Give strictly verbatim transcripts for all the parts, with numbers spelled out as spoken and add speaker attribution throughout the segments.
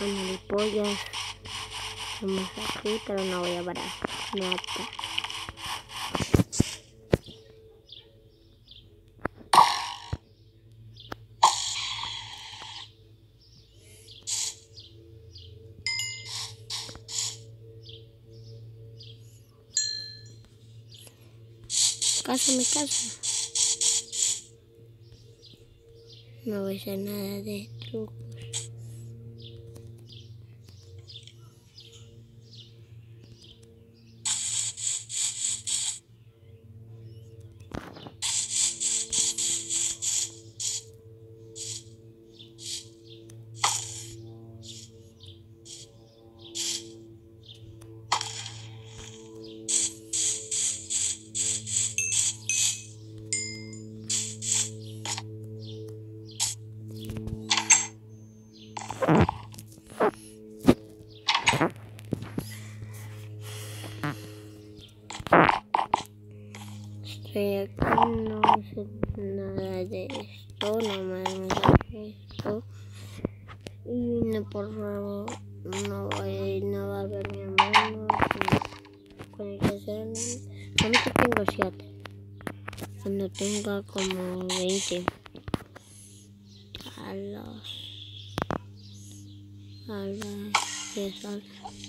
Speaker 1: Pollas. Vamos aquí, pero no voy a parar. Nada. Casa, mi casa. No voy a hacer nada de trucos. Estoy aquí, no sé nada de esto, nomás me da esto. Y no, por favor, no voy, no va a ver mi hermano. Con el que sea, a mí que tengo siete. Cuando tenga como veinte. A los... A las diez horas.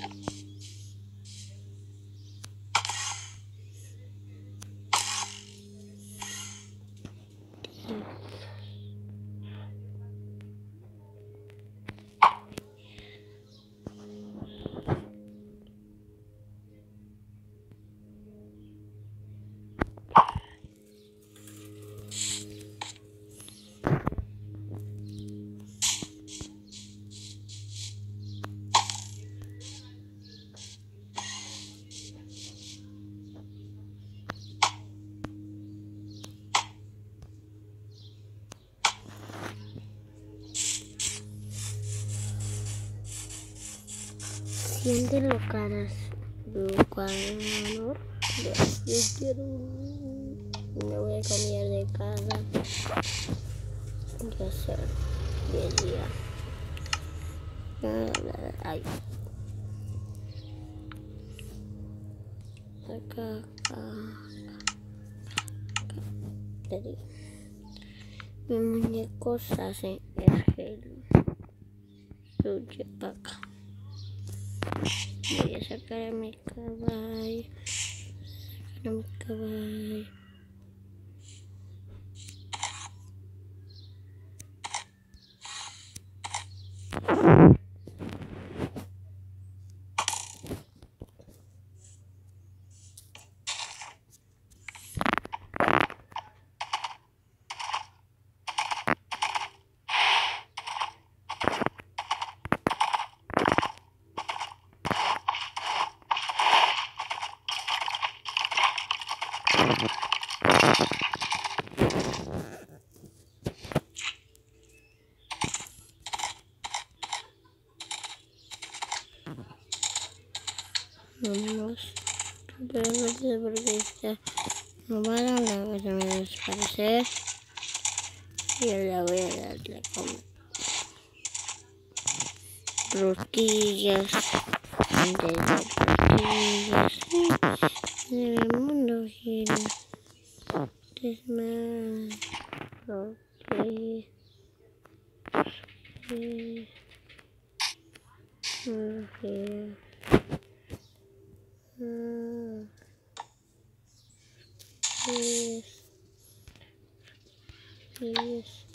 Speaker 1: Siéntelo, caras. Educador. Yo quiero un... Me voy a cambiar de casa. Ya sé. diez días. Ay. Acá, acá, acá. Mi muñeco se hace el suyo para acá. Voy a sacar a mi caballo. Sacar a mi caballo. Vámonos. Pero no sé por qué está. No van a la voy a desaparecer. Y ahora voy a darle como rosquillas. Antes de rosquillas. El mundo gira. Desmar. Rosquillas. Rosquillas. Rosquillas. Yes. Yes.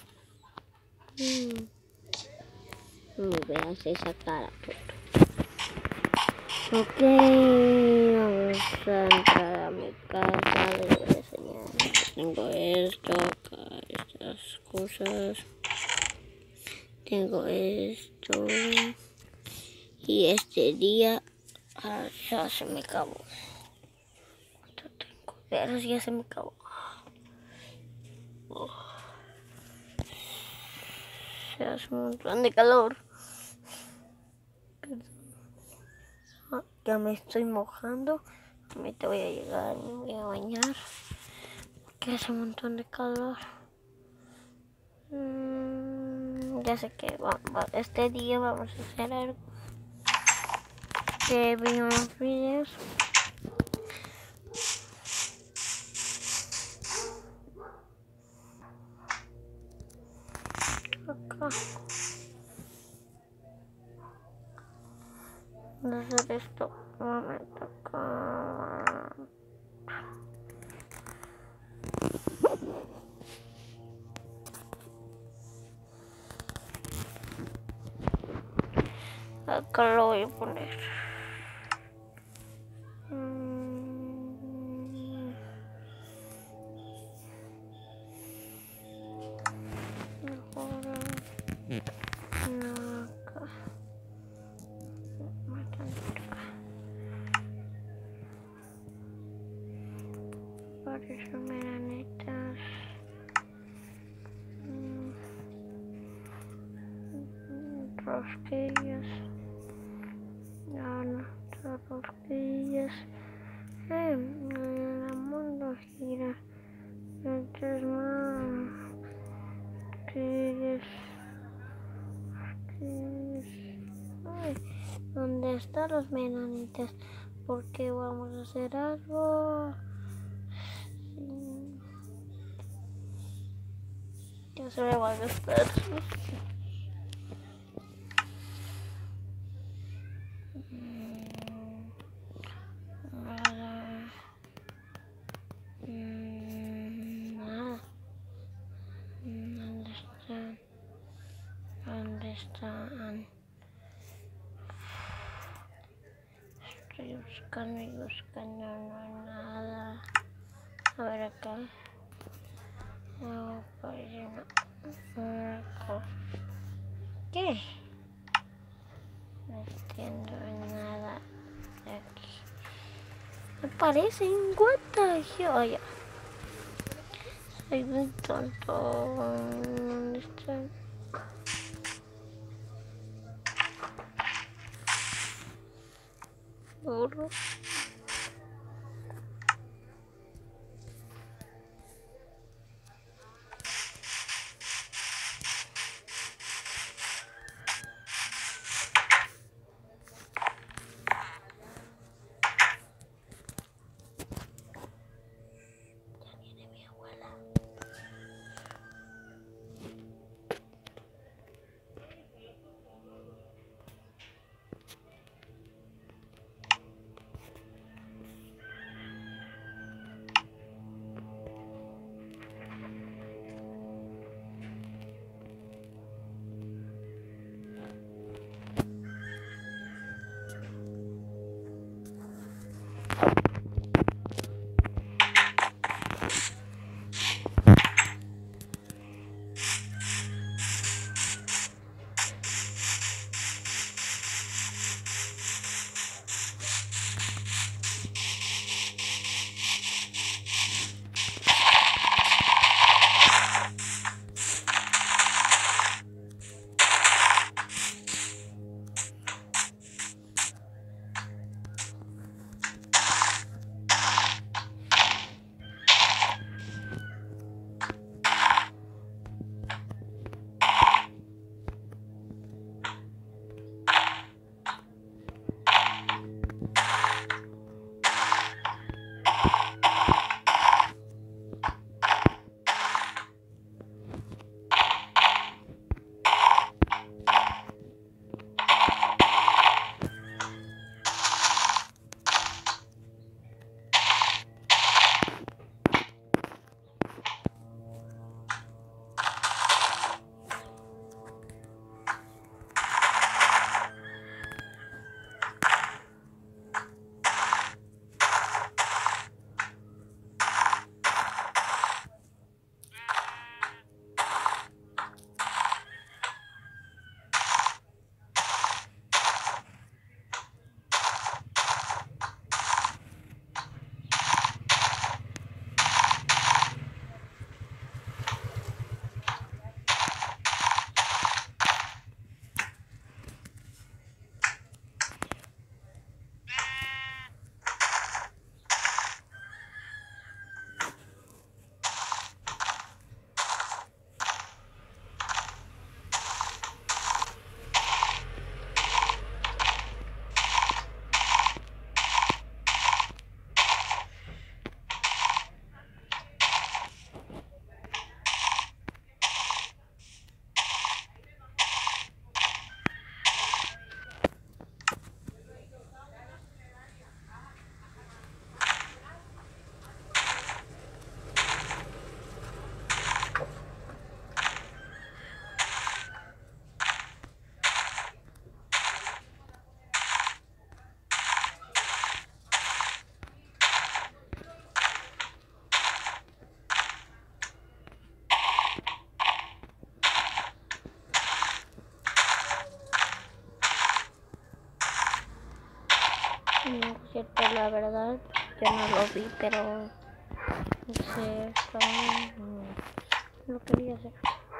Speaker 1: Mm. No veas esa cara, puto. Ok, vamos a entrar a mi casa. Les voy a enseñar. Tengo esto acá, estas cosas. Tengo esto. Y este día ah, ya se me acabó. ¿Cuánto tengo? Pero ya se me acabó. Oh. Se hace un montón de calor. Ah, ya me estoy mojando. Ahorita voy a llegar, me voy a bañar. Porque hace un montón de calor. Mm, Ya sé que va- va- este día vamos a hacer algo. Que vi unos videos. Acá. Voy a hacer esto. Un momento acá. Acá lo voy a poner. Mm. Ahora. No, acá. Más tantito acá. Parecen melanitas. Mm. Rosquillas. No, no, son rosquillas. Eh, el mundo gira. Entonces, más. Rosquillas. Rosquillas. Ay, ¿dónde están los menonitas? Porque vamos a hacer algo. Sí. Ya se me va a gastar. Nada. Nada. ¿Dónde están? ¿Dónde están? Estoy buscando y buscando, no hay nada. A ver acá. No, parece no. Acá. ¿Qué? No entiendo nada de aquí. Me parecen guatas. Yo ya. Soy muy tonto. ¿Dónde están? Burro. cierto, la verdad, yo no lo vi, pero no sé, estaba, no, lo quería hacer.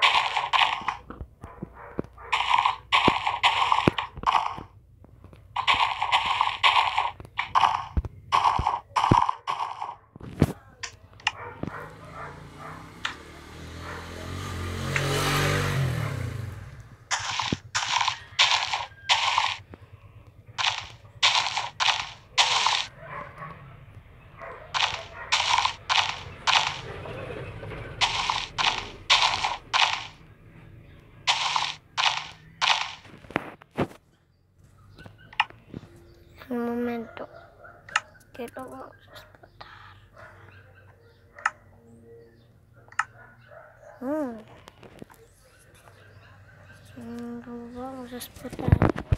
Speaker 1: Un momento, que lo vamos a explotar. Mm. Mm, lo vamos a explotar.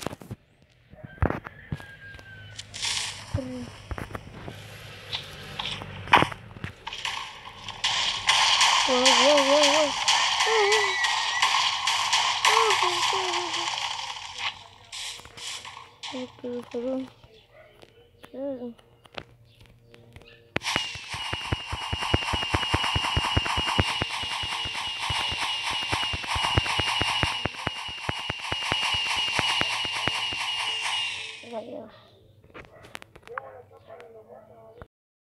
Speaker 1: Mm. Wow, wow, wow, wow. Hay que diferente. Mm. Adiós.